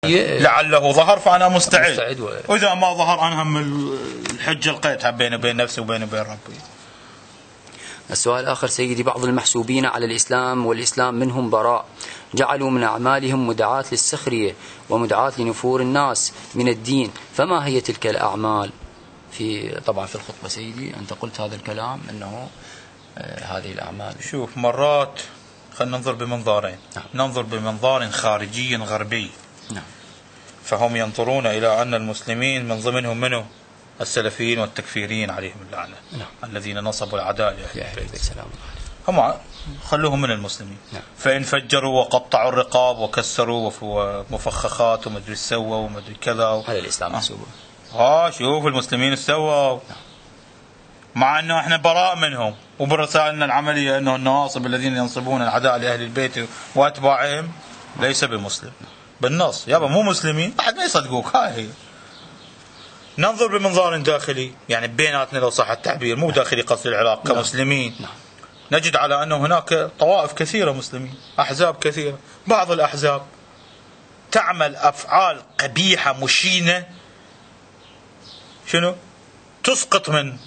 لعله ظهر فأنا مستعد، وإذا ما ظهر أنا هم الحجة لقيتها بيني وبين نفسي وبيني وبين ربي. السؤال الآخر سيدي: بعض المحسوبين على الإسلام والإسلام منهم براء جعلوا من أعمالهم مدعاة للسخرية ومدعاة لنفور الناس من الدين، فما هي تلك الأعمال؟ طبعا في الخطبة سيدي أنت قلت هذا الكلام أنه هذه الأعمال. شوف، مرات خلينا ننظر بمنظارين. ننظر بمنظار خارجي غربي. فهم ينظرون إلى أن المسلمين من ضمنهم منه السلفيين والتكفيريين عليهم اللعنة، الذين نصبوا العداء لأهل البيت. هم خلوهم من المسلمين. فإن فجروا وقطعوا الرقاب وكسروا ومفخخات ومدري سووا ومدري كذا، هذا الإسلام محسوبه. شوف المسلمين سووا، مع أنه احنا براء منهم، وبرسائلنا العملية أنه النواصب الذين ينصبون العداء لأهل البيت وأتباعهم ليس بمسلم بالنص. يابا مو مسلمين، أحد ما يصدقوك. هاي هي. ننظر بمنظار داخلي، يعني بيناتنا لو صح التعبير، مو داخلي قصد العراق كمسلمين. نجد على أنه هناك طوائف كثيرة مسلمين، أحزاب كثيرة. بعض الأحزاب تعمل أفعال قبيحة مشينة، شنو؟ تسقط من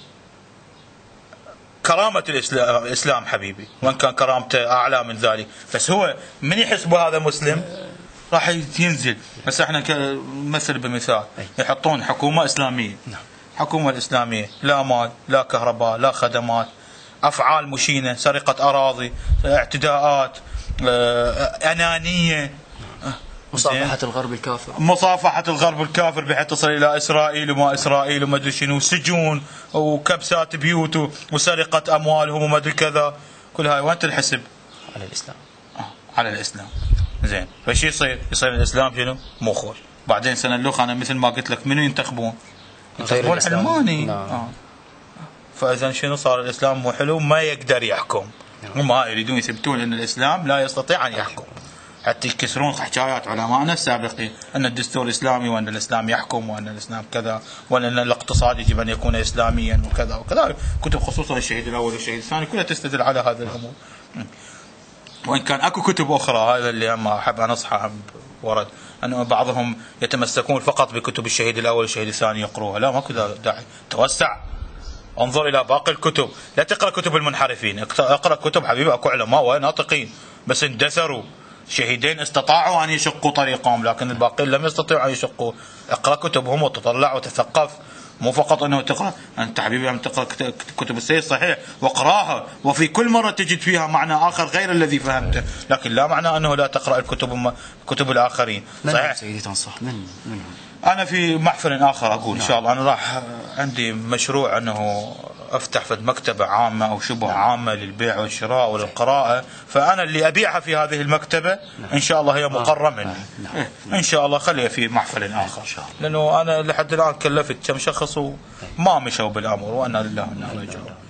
كرامة الإسلام حبيبي، وإن كان كرامته أعلى من ذلك، بس هو من يحسب هذا مسلم راح ينزل. بس احنا مثل بمثال يحطون حكومة إسلامية. حكومة الإسلامية لا مال، لا كهرباء، لا خدمات، أفعال مشينة، سرقة أراضي، اعتداءات، أنانية، مصافحة الغرب الكافر، مصافحة الغرب الكافر بحيث تصل إلى إسرائيل وما إسرائيل وما أدري شنو، سجون وكبسات بيوت وسرقة أموالهم وما أدري كذا. كل هاي وين تنحسب؟ على الإسلام. على الإسلام. زين، فشي يصير الإسلام شنو؟ مو خوش. بعدين سنة الأخرى أنا مثل ما قلت لك منو ينتخبون؟ ينتخبون علماني. فإذا شنو صار؟ الإسلام مو حلو، ما يقدر يحكم. هم يريدون يثبتون أن الإسلام لا يستطيع أن يحكم، حتى يكسرون حكايات علماءنا السابقين أن الدستور إسلامي، وأن الإسلام يحكم، وأن الإسلام كذا، وأن الاقتصاد يجب أن يكون إسلاميا وكذا وكذا. كتب خصوصا الشهيد الأول والشهيد الثاني كلها تستدل على هذه الأمور. وإن كان أكو كتب أخرى، هذا اللي أما أحب أن أنصحها ورد، أن بعضهم يتمسكون فقط بكتب الشهيد الأول والشهيد الثاني يقروها. لا، ماكو داعي، توسع، انظر إلى باقي الكتب، لا تقرأ كتب المنحرفين، اقرأ كتب حبيبي أكو علماء وناطقين بس اندثروا. شهيدين استطاعوا أن يشقوا طريقهم، لكن الباقين لم يستطيعوا أن يشقوا. اقرأ كتبهم وتطلع وتثقف، مو فقط أنه تقرأ. أنت حبيبي عم تقرأ كتب السيد صحيح واقراها، وفي كل مرة تجد فيها معنى آخر غير الذي فهمته، لكن لا معنى أنه لا تقرأ كتب الآخرين. صحيح سيدي تنصح منهم؟ أنا في محفل آخر أقول إن شاء الله، أنا راح عندي مشروع أنه أفتح في مكتبة عامة أو شبه عامة للبيع والشراء وللقراءة، فأنا اللي أبيعها في هذه المكتبة إن شاء الله هي مقرة مني. إن شاء الله خليها في محفل آخر، لأنه أنا لحد الآن كلفت كم شخص وما مشوا بالأمر، وأنا لله وإنا راجعون.